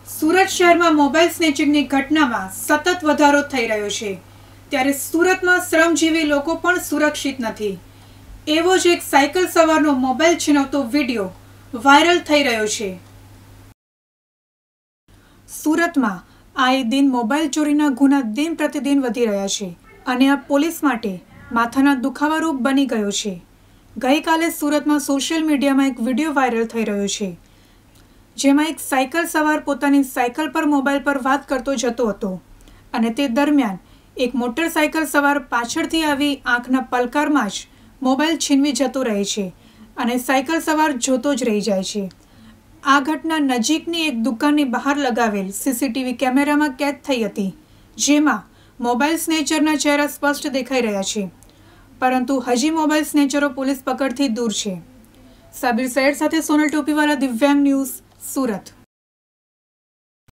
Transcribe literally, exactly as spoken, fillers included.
સુરત શહેરમાં મોબાઈલ સ્નેચિંગની ઘટનામાં સતત વધારો થઈ રહ્યો છે, ત્યારે સુરતમાં શ્રમજીવી લોકો પણ સુરક્ષિત નથી. એવો જ એક સાયકલ સવારનો મોબાઈલ છીનવતો વિડીયો વાયરલ થઈ રહ્યો છે. સુરતમાં આએ દિન મોબાઈલ ચોરીના ગુના દિન પ્રતિદિન વધી રહ્યા છે અને આ પોલીસ માટે માથાના દુખાવારૂપ બની ગયો છે. ગઈકાલે સુરતમાં સોશિયલ મીડિયામાં એક વિડીયો વાયરલ થઈ રહ્યો છે, જેમાં એક સાયકલ સવાર પોતાની સાયકલ પર મોબાઈલ પર વાત કરતો જતો હતો અને તે દરમિયાન એક મોટરસાયકલ સવાર પાછળથી આવી આંખના પલકારમાં જ મોબાઈલ છીનવી જતો રહે છે અને સાયકલ સવાર જોતો જ રહી જાય છે. આ ઘટના નજીકની એક દુકાનની બહાર લગાવેલ સીસીટીવી કેમેરામાં કેદ થઈ હતી, જેમાં મોબાઈલ સ્નેચરના ચહેરા સ્પષ્ટ દેખાઈ રહ્યા છે, પરંતુ હજી મોબાઈલ સ્નેચરો પોલીસ પકડથી દૂર છે. સાબિર સૈયદ સાથે સોનલ ટોપીવાલા, દિવ્યાંગ ન્યૂઝ, સુરત.